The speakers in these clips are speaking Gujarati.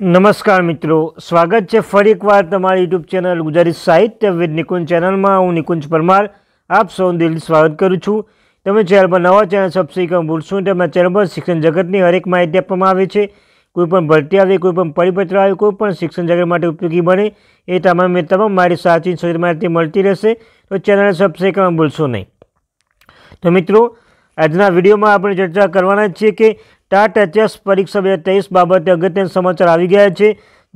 નમસ્કાર મિત્રો, સ્વાગત છે ફરી એકવાર તમારી યુટ્યુબ ચેનલ ગુજરાતી સાહિત્ય વિદ નિકુંજ ચેનલમાં। હું નિકુંજ પરમાર આપ સૌનું દિલથી સ્વાગત કરું છું। તમે ચેનલ પર નવા ચેનલ સબસ્ક્રાઈબ કરવાનું ભૂલશો નહીં। તેમના ચેનલ પર શિક્ષણ જગતની હરેક માહિતી આપવામાં આવે છે। કોઈપણ ભરતી આવે, કોઈપણ પરિપત્ર આવે, કોઈપણ શિક્ષણ જગત માટે ઉપયોગી બને એ તમામ મારી સાચી સચોટ માહિતી મળતી રહેશે। તો ચેનલને સબસ્ક્રાઈબ કરવાનું ભૂલશો નહીં। તો મિત્રો, આજના વિડીયોમાં આપણે ચર્ચા કરવાના છીએ કે ટાટ એચએસ પરીક્ષા 2023 બાબતે અગત્યના સમાચાર આવી ગયા છે।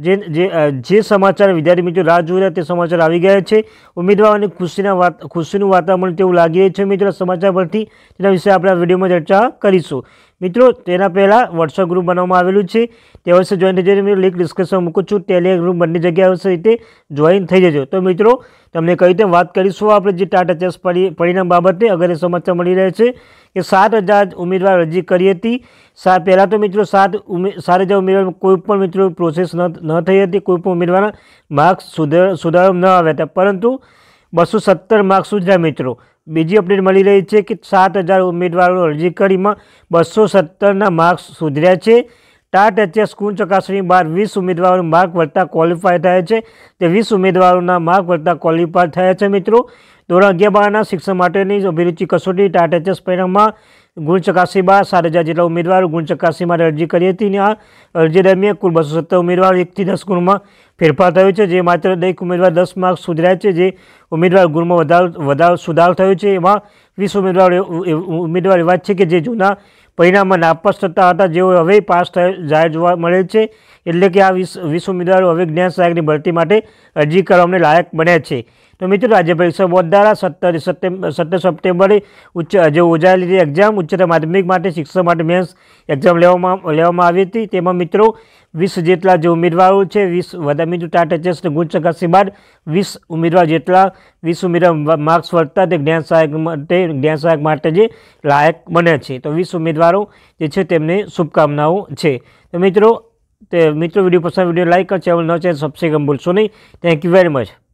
જે સમાચાર વિદ્યાર્થી મિત્રો રાહ જોઈ રહ્યા તે સમાચાર આવી ગયા છે। ઉમેદવારોની ખુશીનું વાતાવરણ તેવું લાગી રહ્યું છે મિત્રો સમાચાર પરથી। તેના વિશે આપણે આ વિડીયોમાં ચર્ચા કરીશું। મિત્રો, તેના પહેલાં વોટ્સઅપ ગ્રુપ બનાવવામાં આવેલું છે, તે અવશ્ય જોઈન થઈ જજો। મિત્રો, લિંક ડિસ્ક્રિપ્શનમાં મૂકું છું, ટેલિગ્રામ ગ્રુપ બંને જગ્યાએ અવશ્ય રીતે જોઈન થઈ જજો। તો મિત્રો, તમને કઈ રીતે વાત કરીશું આપણે જે ટાટ એચએસ પરિણામ બાબતે અગત્યના સમાચાર મળી રહ્યા છે કે 7,000 ઉમેદવાર અરજી કરી હતી। પહેલાં તો મિત્રો 7,000 ઉમેદવાર કોઈ પણ મિત્રો પ્રોસેસ ન થઈ હતી, કોઈ પણ ઉમેદવારના માર્ક્સ સુધારવામાં ન આવ્યા હતા, પરંતુ 217 માર્ક્સ સુધર્યા મિત્રો। બીજી અપડેટ મળી રહી છે કે 7,000 ઉમેદવારો અરજી કરીમાં 217ના માર્ક્સ સુધર્યા છે। ટાટ એચએસ કુલ ચકાસણી બાદ 20 ઉમેદવારો માર્ક વધતા ક્વોલિફાય થયા છે, તે 20 ઉમેદવારોના માર્ક વધતા ક્વોલિફાય થયા છે મિત્રો। ધોરણ 11-12ના શિક્ષણ માટેની અભિરુચિ કસોટી ટાટ એચએસ પરિણામમાં ગુણ ચકાસણી બાદ 7,000 જેટલા ઉમેદવારો ગુણ ચકાસણી માટે અરજી કરી હતી અને આ અરજી દરમિયાન કુલ 217 ઉમેદવારો 1 થી 10 ગુણમાં ફેરફાર થયો છે, જે માત્ર દરેક ઉમેદવાર 10 માર્ક્સ સુધર્યા છે। જે ઉમેદવાર ગુણમાં સુધારો થયો છે એમાં 20 ઉમેદવાર એવા છે કે જે જૂના પરિણામમાં નાપાસ થતા હતા, જેઓ હવે પાસ જાહેર જોવા મળે છે। એટલે કે આ 20 ઉમેદવારો હવે જ્ઞાન સહાયકની ભરતી માટે અરજી કરવા લાયક બન્યા છે। તો મિત્રો, રાજ્ય પરીક્ષા બોર્ડ દ્વારા 17 સપ્ટેમ્બરે જે યોજાયેલી એક્ઝામ ઉચ્ચતર માધ્યમિક માટે શિક્ષણ માટે મેન્સ એક્ઝામ લેવામાં આવી હતી। તેમાં મિત્રો 20 જેટલા જે ઉમેદવારો છે, 20 મિત્રો ટાટ એચએસને ગુણ ચકાસણી બાદ 20 ઉમેદવાર માર્ક્સ વધતા તે જ્ઞાન સહાયક માટે જે લાયક બન્યા છે। તો 20 ઉમેદવારો જે છે તેમને શુભકામનાઓ છે। તો મિત્રો વિડીયો પસંદ વિડીયો લાઈક કરો, ચેનલ સબસ્ક્રાઈબ કરવાનું ભૂલશો નહીં। Thank you very much.